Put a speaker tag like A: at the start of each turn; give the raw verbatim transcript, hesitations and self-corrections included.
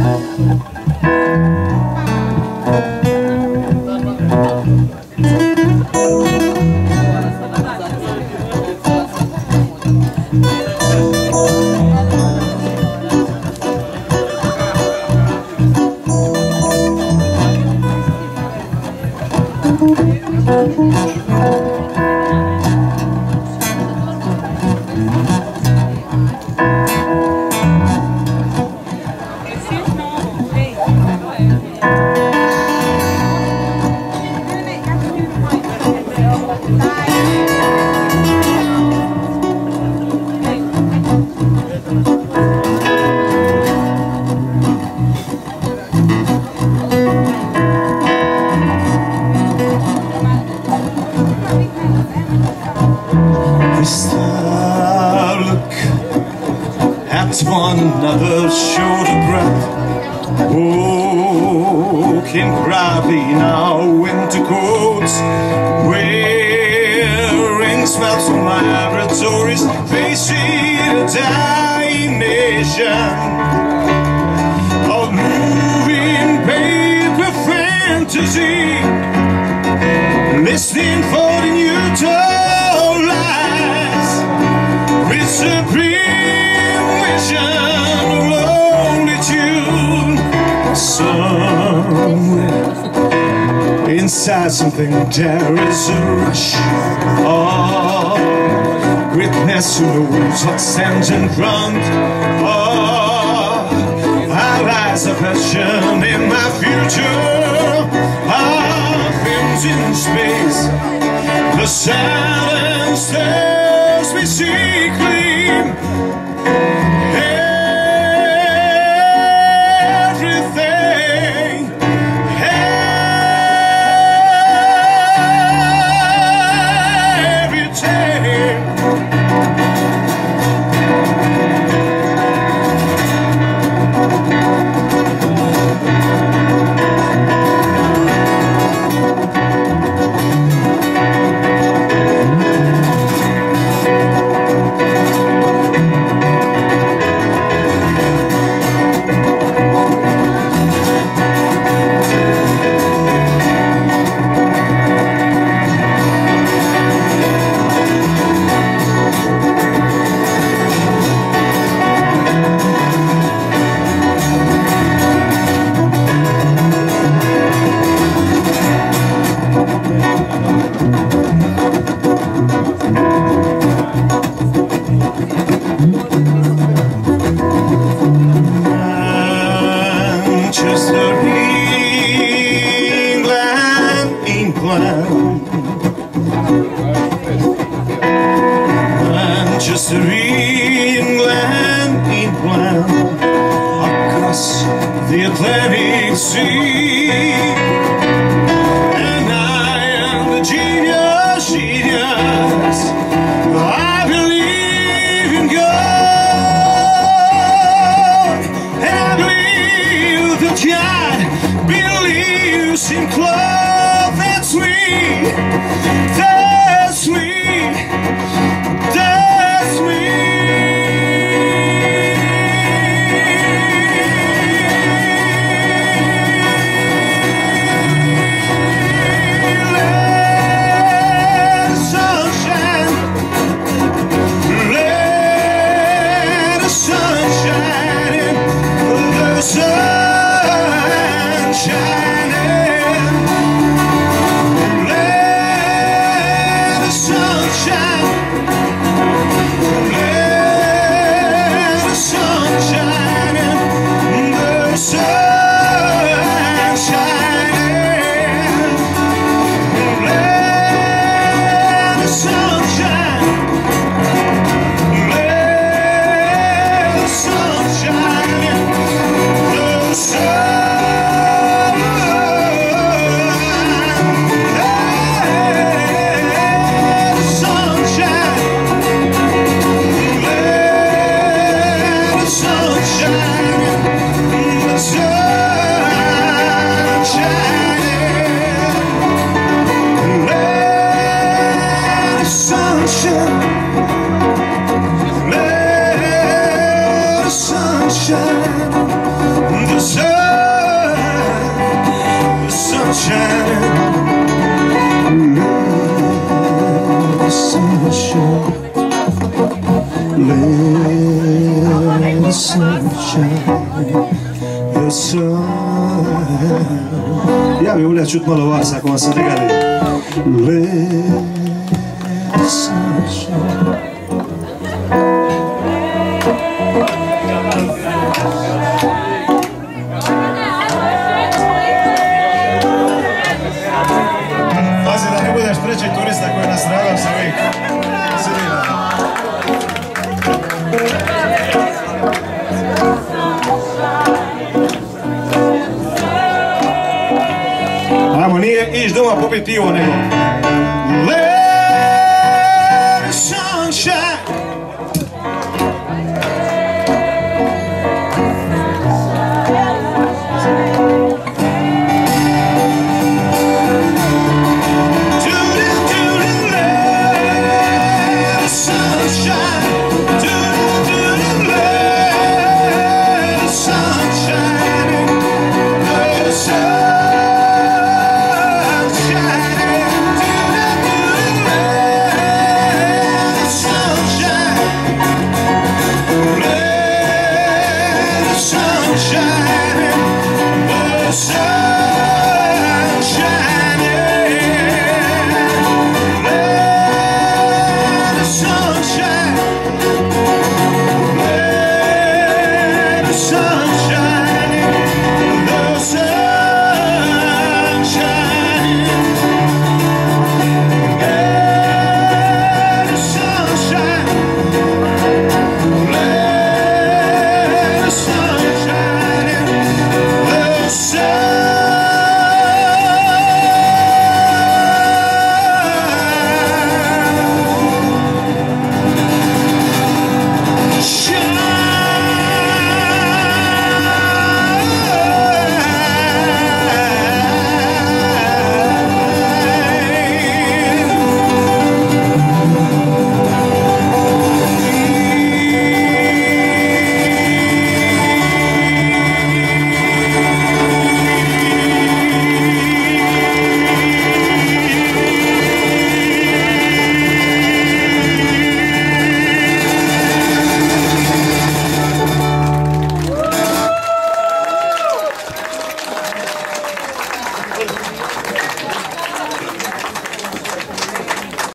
A: One another short of breath. Walking proudly in our winter coats, wearing smells from laboratories, facing a dying nation of moving paper fantasy, listening for the new tall lies with supreme lonely tune. Somewhere inside something there is a rush of greatness who knows what stands in front of our eyes of passion in my future. Our films in space, the silent stars we see gleam. Manchester, England, England, across the Atlantic Sea. And I am the genius, genius. I believe in God, and I believe that God believes in cloth. That's me, that's me. The sun, the sunshine. Let the sunshine. Let the sunshine. The sun. Ja bih volio čut malo vas ako vam se ne gadi. Let the sunshine. Pazi da ne budeš treći turista koji nas radao sa ovih sredina. Ajmo, nije iš doma popiti pivo nego